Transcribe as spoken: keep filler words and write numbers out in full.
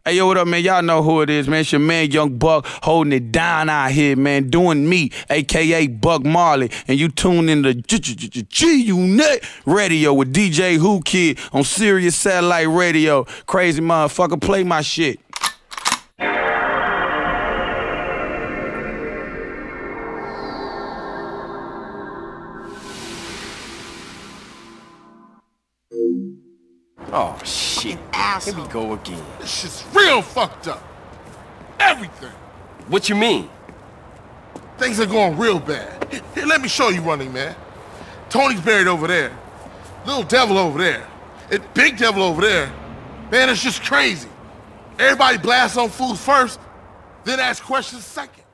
Hey, yo, what up, man? Y'all know who it is, man. It's your man, Young Buck, holding it down out here, man. Doing me, a k a. Buck Marley. And you tune in to G-Unit Radio with D J Who Kid on Sirius Satellite Radio. Crazy motherfucker, play my shit. Oh, shit. Here we go again. This shit's real fucked up. Everything. What you mean? Things are going real bad. Here, let me show you Running Man. Tony's buried over there. Little Devil over there. And Big Devil over there. Man, it's just crazy. Everybody blasts on fools first, then ask questions second.